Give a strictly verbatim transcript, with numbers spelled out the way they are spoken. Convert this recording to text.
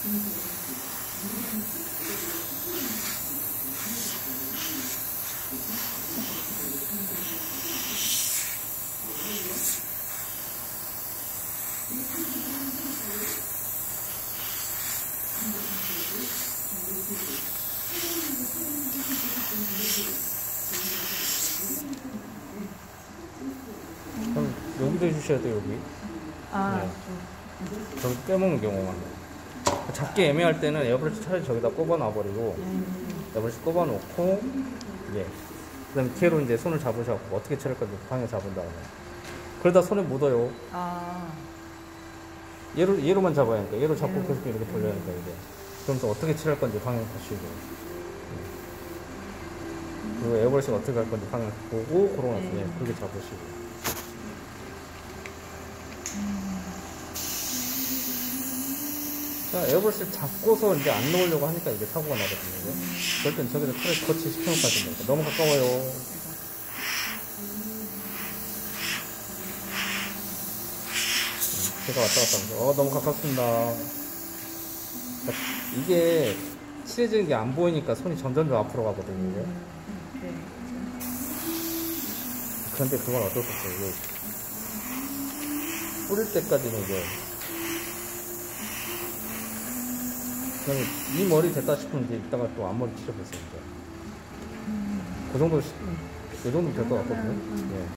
그럼 여기도 해주셔야 돼요, 여기. 아, 네. 저기 빼먹는 경우가 잡기 애매할 때는 에어브러시 차라리 저기다 꼽아 놔버리고 음. 에어브러시 꼽아 놓고 예. 그 다음에 뒤로 이제 손을 잡으셔갖고 어떻게 칠할 건지 방향 잡은 다음에 그러다 손에 묻어요. 아, 얘로, 얘로만 잡아야 하니까 얘로 잡고 얘로. 계속 이렇게 돌려야 하니까 이제 그러면서 어떻게 칠할 건지 방향 보시고 예. 그리고 에어브러시가 어떻게 갈 건지 방향 보고 그러고 나서 예. 그렇게 잡으시고 자, 에어브러시를 잡고서 이제 안 넣으려고 하니까 이게 사고가 나거든요. 그럴 땐 저기다 차라리 거치 시켜놓고 하시면 됩니다. 너무 가까워요. 제가 왔다 갔다 하면서, 어, 너무 가깝습니다. 이게 칠해지는 게 안 보이니까 손이 점점 더 앞으로 가거든요. 네. 그런데 그건 어쩔 수 없어요. 이게 뿌릴 때까지는 이제 그냥 이 머리 됐다 싶으면 이제 이따가 또 앞머리 칠해보세요. 그 정도, 이 정도면 될 것 같거든요. 예.